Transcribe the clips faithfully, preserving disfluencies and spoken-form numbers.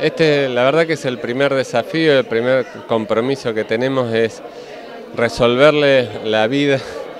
Este, la verdad que es el primer desafío, el primer compromiso que tenemos es resolverle la vida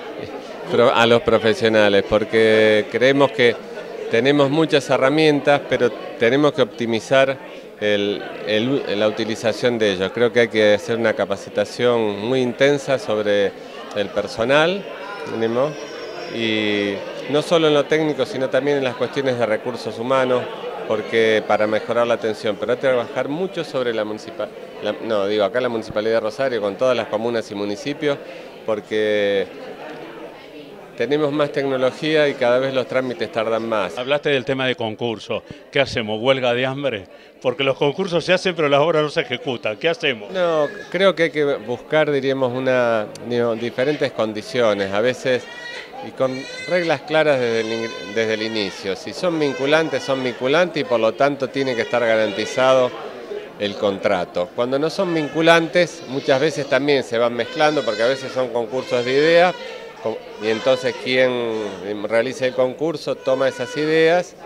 a los profesionales, porque creemos que tenemos muchas herramientas, pero tenemos que optimizar el, el, la utilización de ellos. Creo que hay que hacer una capacitación muy intensa sobre el personal, ¿no? Y no solo en lo técnico, sino también en las cuestiones de recursos humanos, porque para mejorar la atención, pero hay que trabajar mucho sobre la municipalidad, no, digo acá la Municipalidad de Rosario, con todas las comunas y municipios, porque tenemos más tecnología y cada vez los trámites tardan más. Hablaste del tema de concurso. ¿Qué hacemos? ¿Huelga de hambre? Porque los concursos se hacen, pero las obras no se ejecutan. ¿Qué hacemos? No, creo que hay que buscar, diríamos, una, digo, diferentes condiciones, a veces, y con reglas claras desde el, desde el inicio. Si son vinculantes, son vinculantes y por lo tanto tiene que estar garantizado el contrato. Cuando no son vinculantes, muchas veces también se van mezclando, porque a veces son concursos de ideas, y entonces quien realiza el concurso toma esas ideas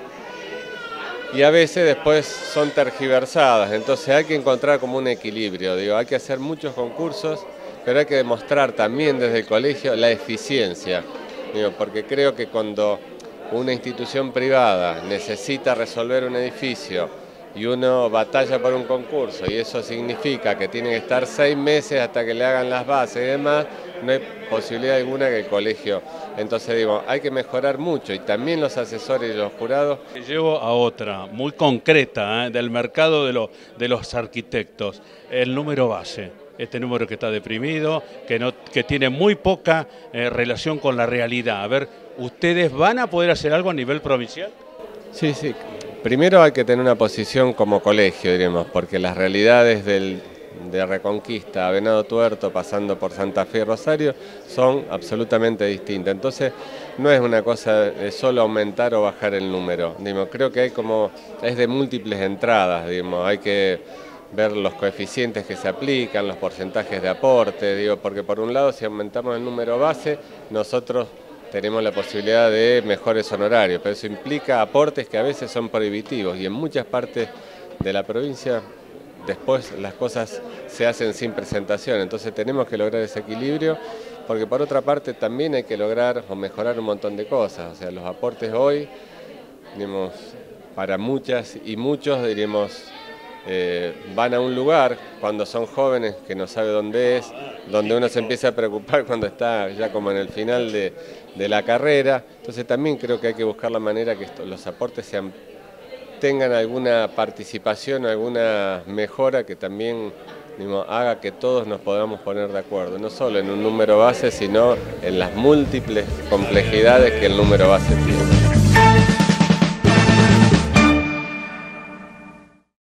y a veces después son tergiversadas, entonces hay que encontrar como un equilibrio, digo, hay que hacer muchos concursos, pero hay que demostrar también desde el colegio la eficiencia, digo, porque creo que cuando una institución privada necesita resolver un edificio y uno batalla por un concurso y eso significa que tiene que estar seis meses hasta que le hagan las bases y demás, no hay posibilidad alguna que el colegio. Entonces digo, hay que mejorar mucho y también los asesores y los jurados. Llevo a otra, muy concreta, ¿eh? Del mercado de, lo, de los arquitectos, el número base. Este número que está deprimido, que, no, que tiene muy poca eh, relación con la realidad. A ver, ¿ustedes van a poder hacer algo a nivel provincial? Sí, sí. Primero hay que tener una posición como colegio, diremos, porque las realidades del, de Reconquista a Venado Tuerto, pasando por Santa Fe y Rosario, son absolutamente distintas. Entonces, no es una cosa de solo aumentar o bajar el número. Digamos, creo que hay como, es de múltiples entradas, digamos, hay que ver los coeficientes que se aplican, los porcentajes de aporte, digo, porque por un lado, si aumentamos el número base, nosotros tenemos la posibilidad de mejores honorarios, pero eso implica aportes que a veces son prohibitivos y en muchas partes de la provincia después las cosas se hacen sin presentación, entonces tenemos que lograr ese equilibrio, porque por otra parte también hay que lograr o mejorar un montón de cosas, o sea, los aportes hoy, digamos, para muchas y muchos, diríamos, Eh, van a un lugar cuando son jóvenes que no sabe dónde es, donde uno se empieza a preocupar cuando está ya como en el final de, de la carrera, entonces también creo que hay que buscar la manera que esto, los aportes sean, tengan alguna participación, alguna mejora que también digamos, haga que todos nos podamos poner de acuerdo, no solo en un número base, sino en las múltiples complejidades que el número base tiene.